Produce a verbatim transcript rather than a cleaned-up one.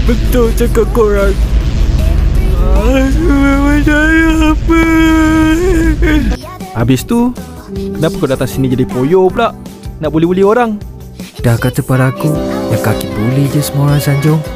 Betul cakap korang. Aku memang saya apa. Habis tu, kenapa kau datang sini jadi poyo pula? Nak bully-bully orang? Dah kata pada aku, yang kaki bully je semua orang Sanjung.